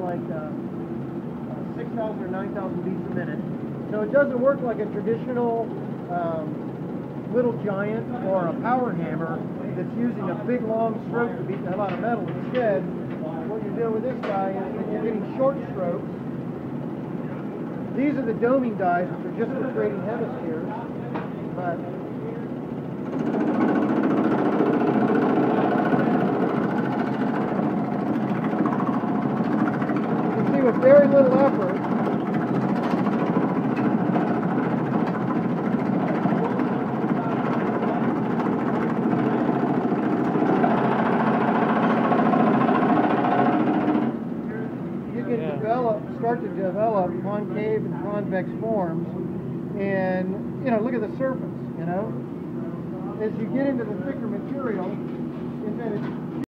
like 6,000 or 9,000 beats a minute. So it doesn't work like a traditional little giant or a power hammer that's using a big long stroke to beat the hell out of metal. Instead, what you're doing with this guy is that you're getting short strokes. These are the doming dies, which are just for creating hemispheres. But you can see with very little effort, start to develop concave and convex forms, and look at the surface. As you get into the thicker material,